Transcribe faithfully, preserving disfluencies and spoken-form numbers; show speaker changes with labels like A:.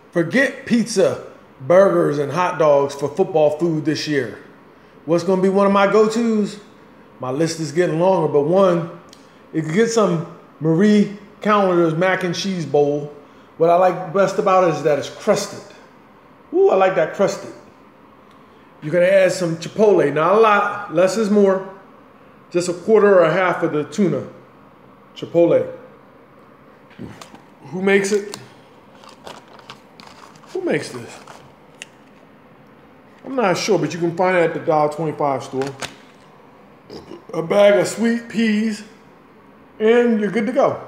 A: Forget pizza, burgers, and hot dogs for football food this year. What's going to be one of my go-tos? My list is getting longer, but one, you can get some Marie Callender's mac and cheese bowl. What I like best about it is that it's crusted. Ooh, I like that crusted. You're going to add some chipotle. Not a lot, less is more. Just a quarter or a half of the tuna. Chipotle. Who makes it? Who makes this? I'm not sure, but you can find it at the one dollar twenty-five store. A bag of sweet peas, and you're good to go.